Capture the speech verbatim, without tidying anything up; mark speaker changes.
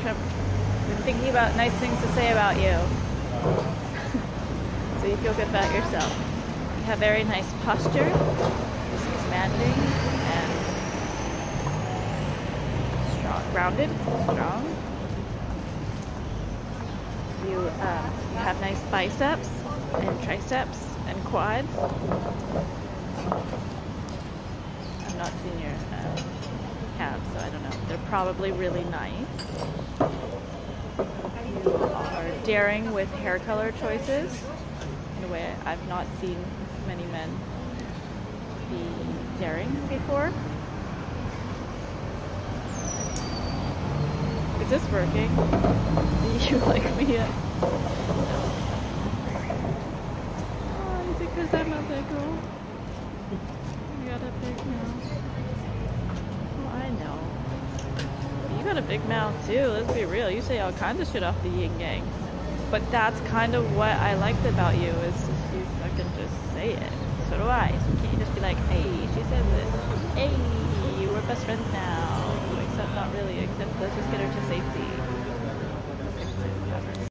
Speaker 1: Trump. Been thinking about nice things to say about you. So you feel good about yourself. You have very nice posture. This is commanding and strong, grounded, strong. You, um, you have nice biceps and triceps and quads. I've not seen your uh, calves, so I don't know. They're probably really nice. You are daring with hair color choices in a way I've not seen many men be daring before. Is this working? Do you like me yet? Oh, is it because I'm a big girl? You got a big mouth. Oh, I know. You got a big mouth too, let's be real. You say all kinds of shit off the yin yang. But that's kind of what I liked about you, is just you fucking just say it. So do I. So can't you just be like, hey, she said this. Hey, we're best friends now. Except not really, except let's just get her to safety.